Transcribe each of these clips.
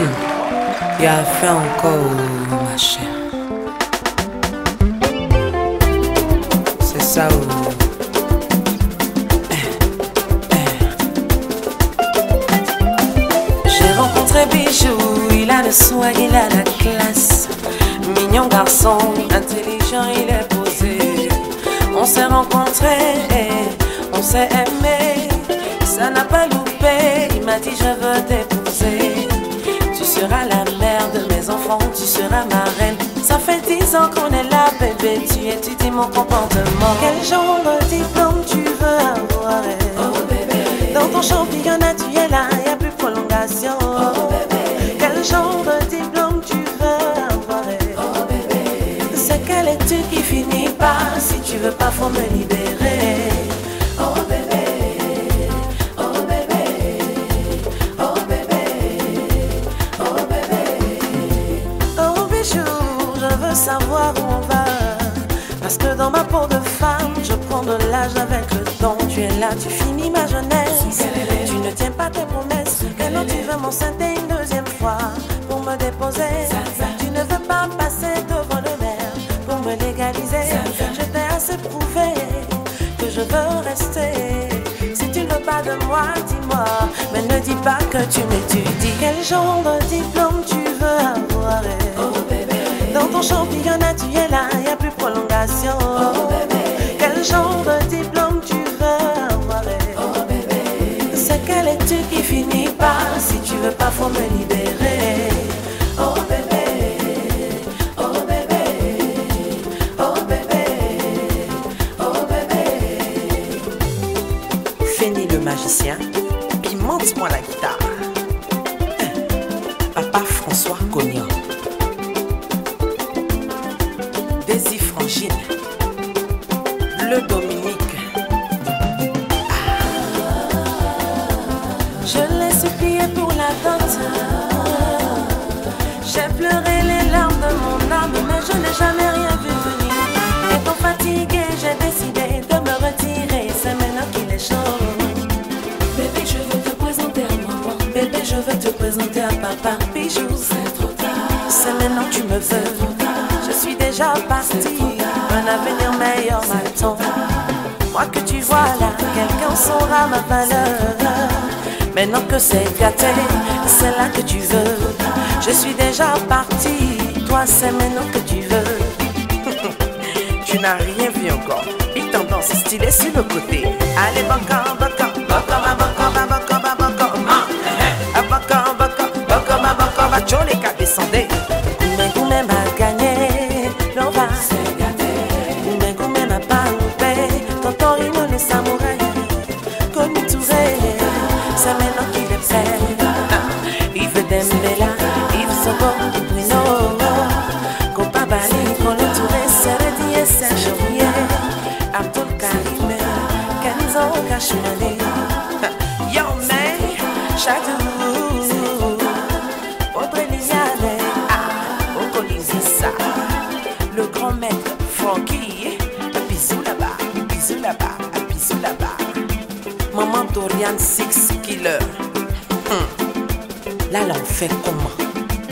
Il a fait encore, ma chère. C'est ça où. J'ai rencontré Bijou, il a le soin, il a la classe. Mignon garçon, intelligent, il est posé. On s'est rencontrés, on s'est aimé. Ça n'a pas loupé, il m'a dit je veux t'épouser. Tu seras la mère de mes enfants, tu seras ma reine. Ça fait 10 ans qu'on est là, bébé, tu étudies mon comportement. Quel genre de diplôme tu veux avoir? Oh bébé. Dans ton championnat tu es là, y'a plus de prolongation. Oh bébé. Quel genre de diplôme tu veux avoir? Oh bébé. C'est quelle étude qui finit pas? Si tu veux pas, faut me libérer. Oh bébé. Je veux savoir où on va, parce que dans ma peau de femme, je prends de l'âge avec le temps. Tu es là, tu finis ma jeunesse. Tu ne tiens pas tes promesses. Maintenant tu veux m'enceinter une deuxième fois pour me déposer. Tu ne veux pas passer devant le maire pour me légaliser. Je t'ai assez prouvé que je veux rester. Si tu ne veux pas de moi, dis-moi, mais ne dis pas que tu m'étudies. Quel genre de diplôme tu veux avoir? Oh bébé. Dans ton championnat tu es là, y'a plus de prolongation. Oh bébé. Quel genre de diplôme tu veux avoir? Oh bébé. C'est quelle étude qui finit pas? Si tu veux pas, faut me libérer. Oh bébé, oh bébé, oh bébé, oh bébé. Fini le magicien, puis monte-moi la guitare. Papa François Cognan, Daisy Frangine, Bleu Dominique. Je l'ai supplié pour la dot. J'ai pleuré les larmes de mon âme, mais je n'ai jamais rien vu venir. Étant fatiguée, j'ai décidé de me retirer. C'est maintenant qu'il est chaud. Bébé, je veux te présenter à maman. Bébé, je veux te présenter à papa. Bijou, c'est trop tard. C'est maintenant que tu me veux. Je suis déjà partie, un avenir meilleur m'attend. Moi que tu vois là, quelqu'un saura ma valeur. Maintenant que c'est gâté, c'est là que tu veux. Je suis déjà partie, toi c'est maintenant que tu veux. Tu n'as rien vu encore, une tendance stylée sur le côté. Allez, baka, baka, baka, ma baka, ma baka, ma baka, ma baka, baka, baka, ma baka, ma chole ka descendé. Goumé m'a gagné, l'on va se gâter. Goumé m'a pas loupé, tonton Rino les samouraïs, comme Touré, c'est maintenant qu'il est prêt. Il veut Dembélé, il veut Sogo, Bruno, Copa Bali, Colo Touré, Seredi et Serge Rouillet, Abdul Karim, Kenzo Kashmani, Yo man, Chadou, Audrey Liliane, le grand maître Frankie, bisous là-bas, bisous là-bas, bisous là-bas. Maman Dorian 6 Killer. Là, on fait comment?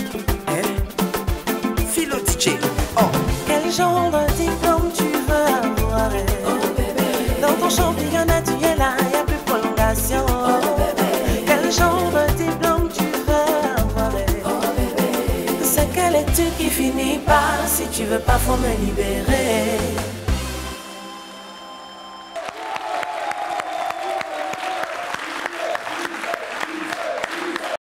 Philo DJ. Oh. Quel genre de diplôme tu veux avoir? Oh bébé. Dans ton championnat tu es là, y'a plus de prolongation. Oh bébé. Quel genre de diplôme tu veux avoir? Oh bébé. C'est quelle étude qui finit pas? Si tu veux pas, faut me libérer.